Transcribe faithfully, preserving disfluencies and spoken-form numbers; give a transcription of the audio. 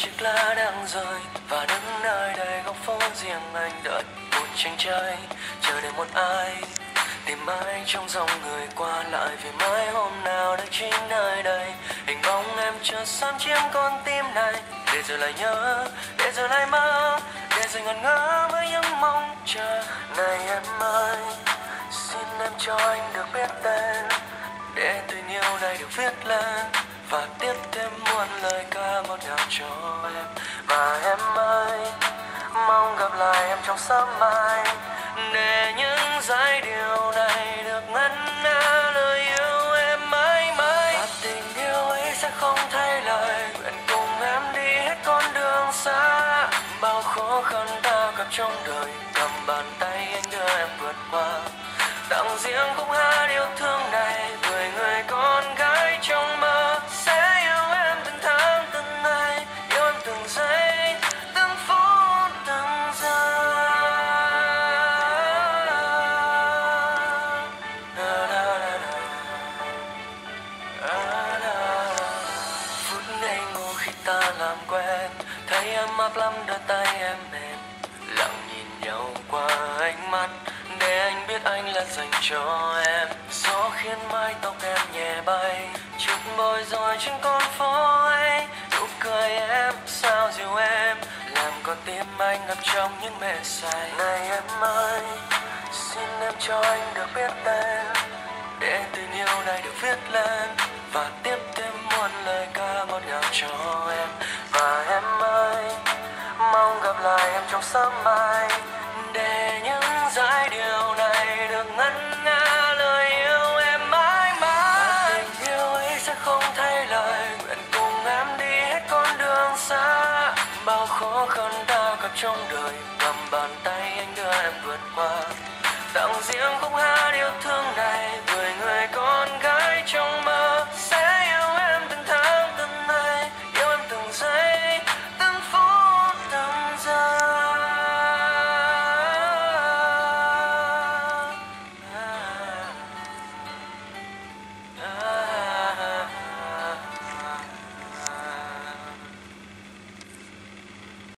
chiếc lá đang rơi và đứng nơi đây góc phố riêng anh đợi một chàng trai chờ đợi một ai tìm ai trong dòng người qua lại vì mai hôm nào đây chính nơi đây hình bóng em chợt xoắn chiếm con tim này để rồi lại nhớ để rồi lại mơ để rồi ngẩn ngơ với những mong chờ này em ơi xin em cho anh được biết tên để tình yêu này được viết lên và tiếp thêm muôn lời ca ngọt ngào cho em và em ơi mong gặp lại em trong sớm mai để những giai điệu này được ngân nga lời yêu em mãi mãi và tình yêu ấy sẽ không thay lời nguyện cùng em đi hết con đường xa bao khó khăn ta gặp trong đời cầm bàn tay anh đưa em vượt qua tặng riêng khúc hát yêu thương này người người con gái trong mơ sẽ yêu em từng tháng từng ngày yêu em từng giây từng phút từng giờ phút ngây ngô khi ta làm quen thấy em áp lắm đôi tay em mềm lặng nhìn nhau qua ánh mắt để anh biết anh là dành cho em gió khiến mái tóc em nhẹ bay chút bối rối trên con phố ấy nụ cười em sao dịu em làm con tim anh ngập trong những mê say này em ơi xin em cho anh được biết tên để tình yêu này được viết lên và tiếp thêm muôn lời ca ngọt ngào cho em và em ơi mong gặp lại em trong sớm mai để những giai điệu này được ngân nga lời yêu em mãi mãi và tình yêu ấy sẽ không thay lời nguyện cùng em đi hết con đường xa bao khó khăn ta gặp trong đời cầm bàn tay anh đưa em vượt qua tặng riêng khúc hát yêu thương này người người con gái trong